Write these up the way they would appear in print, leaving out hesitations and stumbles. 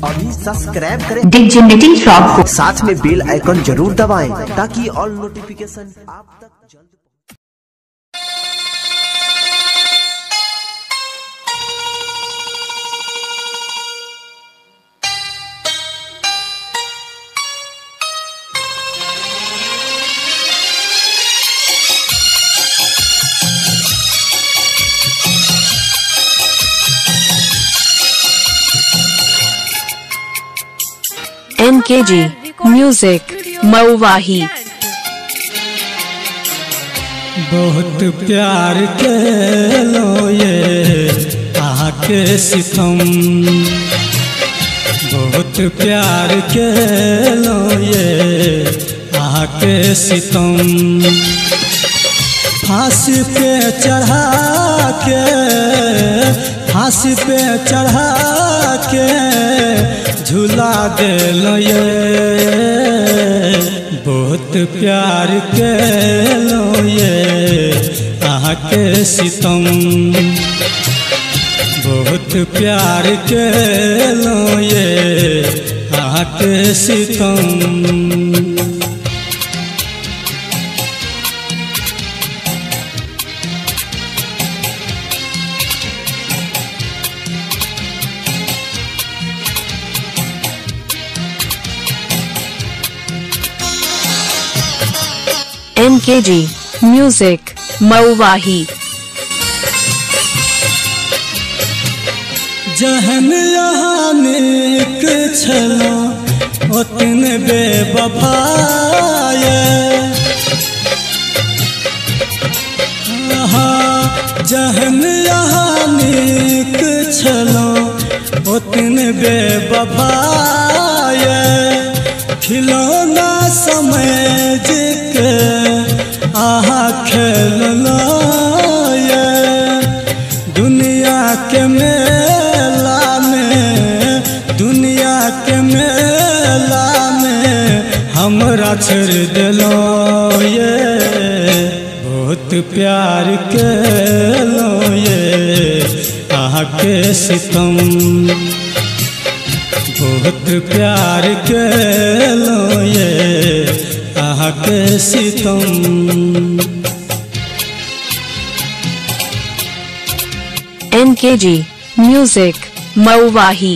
अभी सब्सक्राइब करें digital shop को, साथ में बेल आइकन जरूर दबाएं ताकि ऑल नोटिफिकेशन आप तक जल्द। NKG म्यूजिक मऊवाही। बहुत प्यार के लो ये आके सितम, बहुत प्यार के लो ये आके सितम। फांसी पे चढ़ा के, फांसी पे चढ़ा के झूला दे लो ये। बहुत प्यार के लो ये आके सितम, बहुत प्यार के लो ये आके सितम। NKG म्यूजिक मऊवाही। जहन यहाँ नेक छलो ओतन बेवफाए, जहन यहाँ नेक छलो ओतन बेवफाए। खिलौना समझ के आहा खेल लो ये। दुनिया के मेला में, दुनिया के मेला में हमरा छोड़ दिलो ये। बहुत प्यार के लो ये आके सितम, बहुत प्यार के लो ये आके सितम। NKG म्यूजिक मऊवाही।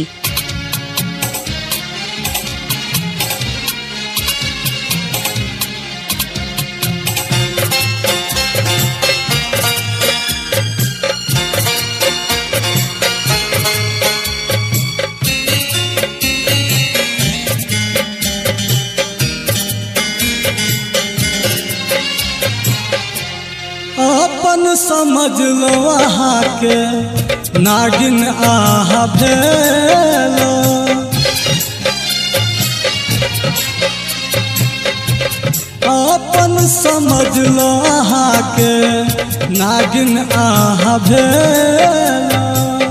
अपन समझ लो वहाँ के नागिन आहा भेलो। अपन समझ लो वहाँ के नागिन आहा भेलो।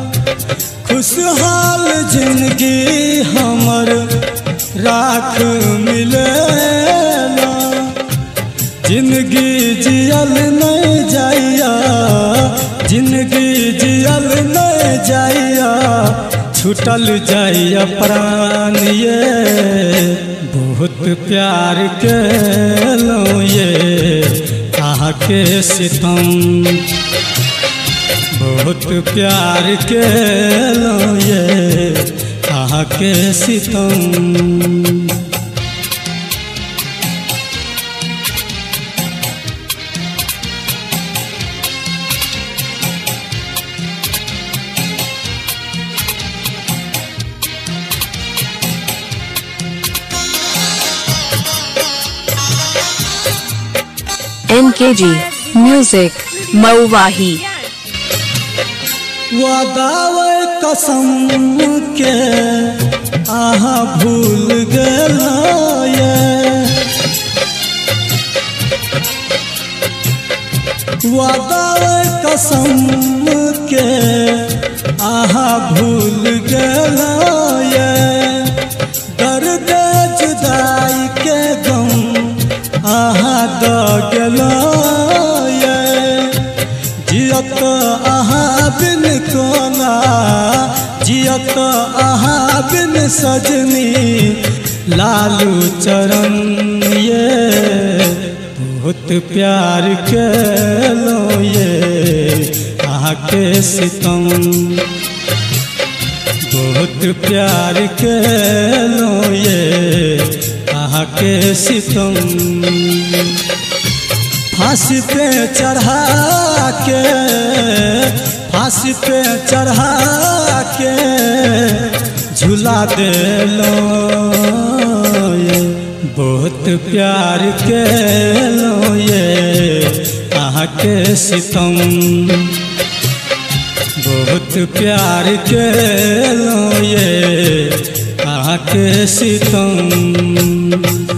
खुशहाल जिंदगी हमर राख मिलेला। जिंदगी जियल नहीं जाइया, जिंदगी जियल नहीं जाइया, छूटल जाइया प्राण ये। बहुत प्यार के लो ये आके सितम, बहुत प्यार के लो ये आके सितम। NKG music मऊवाही। वादावे कसम के आहा भूल गलो ये। वादावे कसम के आहा भूल गलो ये। दर्द जुदाई के गम आहा दो गलो ये। जियत आहा बिन कोना जियत अहाँ बिन सजनी लालू चरण ये बहुत प्यार के लो ये आके सितम बहुत प्यार के लो ये आके सितम फांसी पे चढ़ा के फांसी पे चढ़ा के झूला दे लो ये बहुत प्यार के लो ये आके सितम बहुत प्यार के लो ये आके सितम।